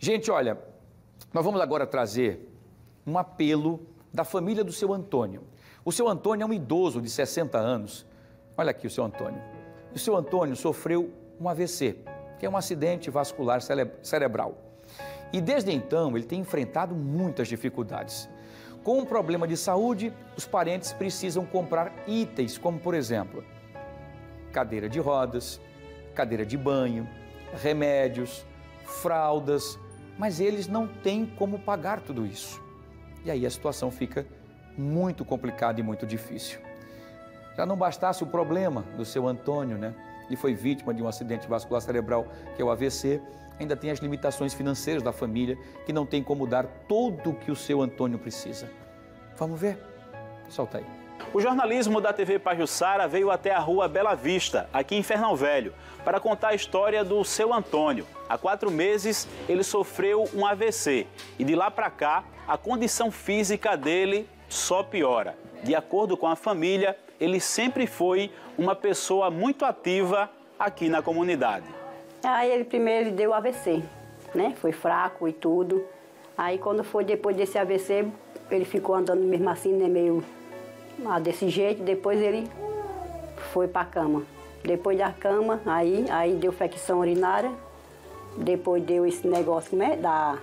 Gente, olha, nós vamos agora trazer um apelo da família do seu Antônio. O seu Antônio é um idoso de 60 anos. Olha aqui o seu Antônio. O seu Antônio sofreu um AVC, que é um acidente vascular cerebral. E desde então ele tem enfrentado muitas dificuldades. Com um problema de saúde, os parentes precisam comprar itens, como por exemplo, cadeira de rodas, cadeira de banho, remédios, fraldas, mas eles não têm como pagar tudo isso. E aí a situação fica muito complicada e muito difícil. Já não bastasse o problema do seu Antônio, né? Ele foi vítima de um acidente vascular cerebral, que é o AVC, ainda tem as limitações financeiras da família, que não tem como dar tudo o que o seu Antônio precisa. Vamos ver? Solta aí. O jornalismo da TV Pajuçara veio até a rua Bela Vista, aqui em Fernão Velho, para contar a história do seu Antônio. Há 4 meses ele sofreu um AVC e de lá para cá a condição física dele só piora. De acordo com a família, ele sempre foi uma pessoa muito ativa aqui na comunidade. Aí ele primeiro deu AVC, né? Foi fraco e tudo. Aí quando foi depois desse AVC, ele ficou andando mesmo assim, né? Meio desse jeito. Depois ele foi para a cama. Depois da cama, aí deu infecção urinária. Depois deu esse negócio, né? Da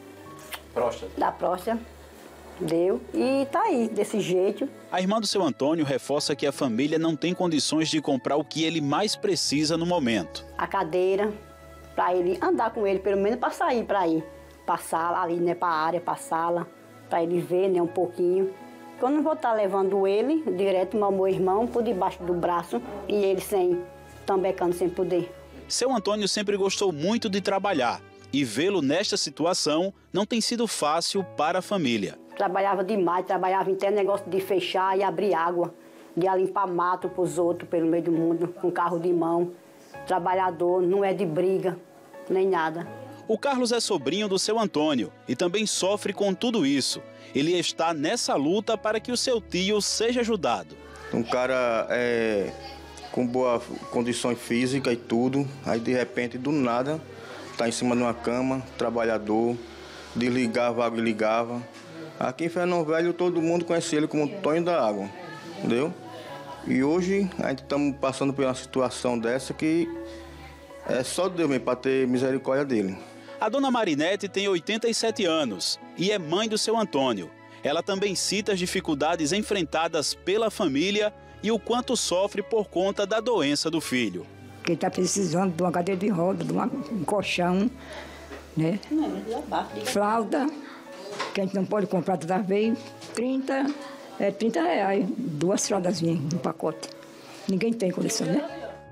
próstata. Deu e tá aí, desse jeito. A irmã do seu Antônio reforça que a família não tem condições de comprar o que ele mais precisa no momento. A cadeira, para ele andar com ele, pelo menos para sair, para ir para a sala, ali, né, para a área, para a sala, para ele ver, né, um pouquinho. Eu não vou estar levando ele direto ao meu irmão por debaixo do braço e ele tambecando sem poder. Seu Antônio sempre gostou muito de trabalhar e vê-lo nesta situação não tem sido fácil para a família. Trabalhava demais, trabalhava em até negócio de fechar e abrir água, de limpar mato para os outros pelo meio do mundo, com carro de mão. Trabalhador, não é de briga, nem nada. O Carlos é sobrinho do seu Antônio e também sofre com tudo isso. Ele está nessa luta para que o seu tio seja ajudado. Um cara com boa condições físicas e tudo, aí de repente, do nada, está em cima de uma cama, trabalhador, desligava a água e ligava. Aqui em Fernão Velho todo mundo conhece ele como Tonho da Água, entendeu? E hoje a gente estamos passando por uma situação dessa que é só Deus mesmo para ter misericórdia dele. A dona Marinete tem 87 anos e é mãe do seu Antônio. Ela também cita as dificuldades enfrentadas pela família e o quanto sofre por conta da doença do filho. Ele está precisando de uma cadeira de roda, de um colchão, né? Fralda, que a gente não pode comprar toda vez, 30 reais, 2 fraldazinhas no pacote. Ninguém tem condição, né?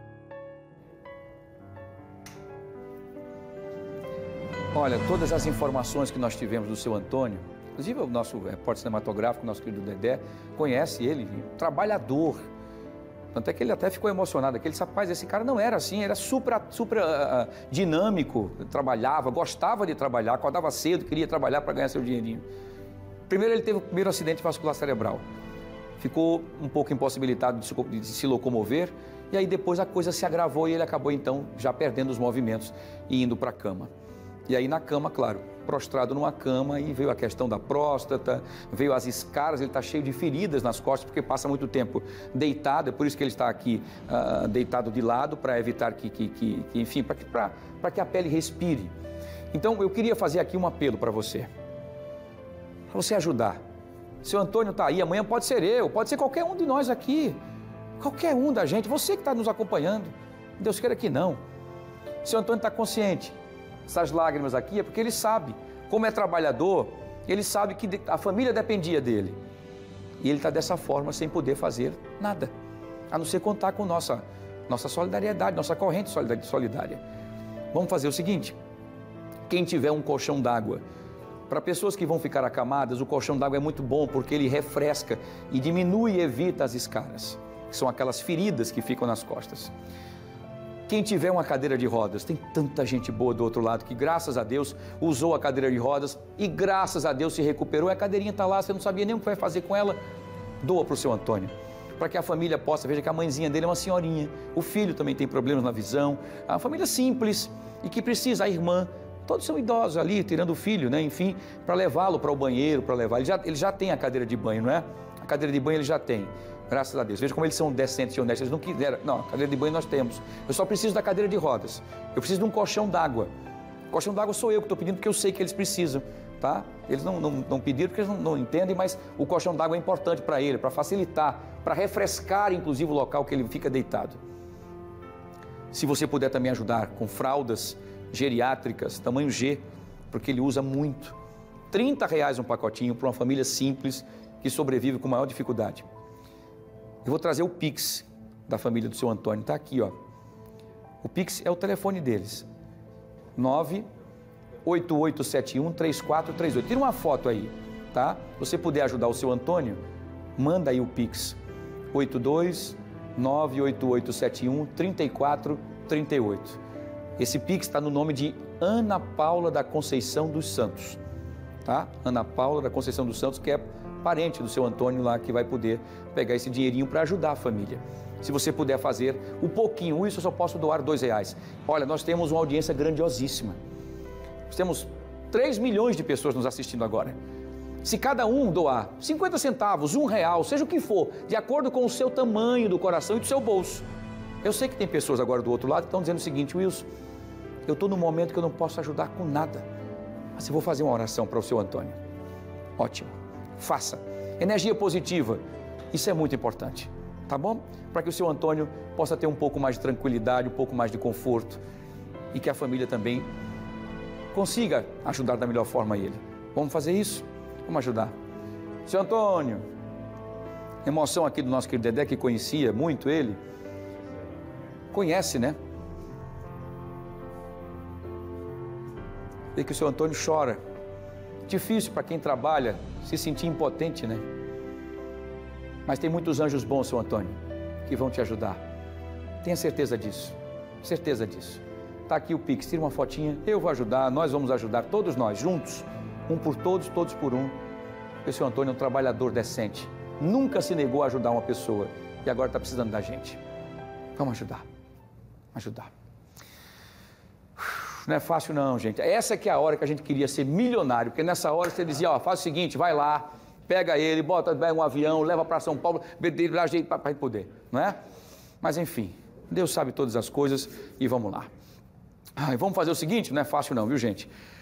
Olha, todas as informações que nós tivemos do seu Antônio, inclusive o nosso repórter cinematográfico, nosso querido Dedé, conhece ele, trabalhador. Tanto é que ele até ficou emocionado, aquele rapaz, esse cara não era assim, era super dinâmico, trabalhava, gostava de trabalhar, acordava cedo, queria trabalhar para ganhar seu dinheirinho. Primeiro ele teve o primeiro acidente vascular cerebral, ficou um pouco impossibilitado de se locomover, e aí depois a coisa se agravou e ele acabou então já perdendo os movimentos e indo para a cama. E aí na cama, claro, prostrado numa cama, e veio a questão da próstata, veio as escaras, ele está cheio de feridas nas costas, porque passa muito tempo deitado, é por isso que ele está aqui deitado de lado, para evitar enfim, para que a pele respire. Então eu queria fazer aqui um apelo para você ajudar. Seu Antônio está aí, amanhã pode ser eu, pode ser qualquer um de nós aqui, qualquer um da gente, você que está nos acompanhando, Deus queira que não. Seu Antônio está consciente. Essas lágrimas aqui é porque ele sabe, como é trabalhador, ele sabe que a família dependia dele. E ele está dessa forma sem poder fazer nada, a não ser contar com nossa solidariedade, nossa corrente solidária. Vamos fazer o seguinte, quem tiver um colchão d'água, para pessoas que vão ficar acamadas, o colchão d'água é muito bom porque ele refresca e diminui e evita as escaras, que são aquelas feridas que ficam nas costas. Quem tiver uma cadeira de rodas, tem tanta gente boa do outro lado que, graças a Deus, usou a cadeira de rodas e, graças a Deus, se recuperou. A cadeirinha está lá, você não sabia nem o que vai fazer com ela. Doa para o seu Antônio, para que a família possa, veja que a mãezinha dele é uma senhorinha, o filho também tem problemas na visão, a família simples e que precisa, a irmã, Todos são idosos ali, tirando o filho, né? Enfim, para levá-lo para o banheiro, para levar. Ele já tem a cadeira de banho, não é? A cadeira de banho ele já tem, graças a Deus. Veja como eles são decentes e honestos, eles não quiseram. Não, a cadeira de banho nós temos. Eu só preciso da cadeira de rodas. Eu preciso de um colchão d'água. Colchão d'água sou eu que estou pedindo, porque eu sei que eles precisam, tá? Eles não pediram porque eles não entendem, mas o colchão d'água é importante para ele, para facilitar, para refrescar, inclusive, o local que ele fica deitado. Se você puder também ajudar com fraldas geriátricas, tamanho G, porque ele usa muito. R$30 um pacotinho para uma família simples que sobrevive com maior dificuldade. Eu vou trazer o Pix da família do seu Antônio, está aqui, ó. O Pix é o telefone deles, 98871-3438. Tira uma foto aí, tá? Se você puder ajudar o seu Antônio, manda aí o Pix, 82-98871-3438. Esse Pix está no nome de Ana Paula da Conceição dos Santos, tá? Ana Paula da Conceição dos Santos, que é parente do seu Antônio lá, que vai poder pegar esse dinheirinho para ajudar a família. Se você puder fazer um pouquinho, isso eu só posso doar R$2. Olha, nós temos uma audiência grandiosíssima. Nós temos 3 milhões de pessoas nos assistindo agora. Se cada um doar 50 centavos, R$1, seja o que for, de acordo com o seu tamanho do coração e do seu bolso. Eu sei que tem pessoas agora do outro lado que estão dizendo o seguinte: Wilson, eu estou num momento que eu não posso ajudar com nada, mas eu vou fazer uma oração para o seu Antônio. Ótimo, faça. Energia positiva, isso é muito importante, tá bom? Para que o seu Antônio possa ter um pouco mais de tranquilidade, um pouco mais de conforto e que a família também consiga ajudar da melhor forma ele. Vamos fazer isso? Vamos ajudar. Seu Antônio, emoção aqui do nosso querido Dedé, que conhecia muito ele. Conhece, né? Vê que o seu Antônio chora. Difícil para quem trabalha se sentir impotente, né? Mas tem muitos anjos bons, seu Antônio, que vão te ajudar. Tenha certeza disso. Certeza disso. Tá aqui o Pix, tira uma fotinha, eu vou ajudar, nós vamos ajudar, todos nós, juntos. Um por todos, todos por um. O seu Antônio é um trabalhador decente. Nunca se negou a ajudar uma pessoa e agora está precisando da gente. Vamos ajudar. Ajudar. Não é fácil não, gente. Essa que é a hora que a gente queria ser milionário, porque nessa hora você dizia, ó, faz o seguinte, vai lá, pega ele, pega um avião, leva para São Paulo, dá jeito para ele poder, não é? Mas enfim, Deus sabe todas as coisas e vamos lá. Vamos fazer o seguinte, não é fácil não, viu, gente?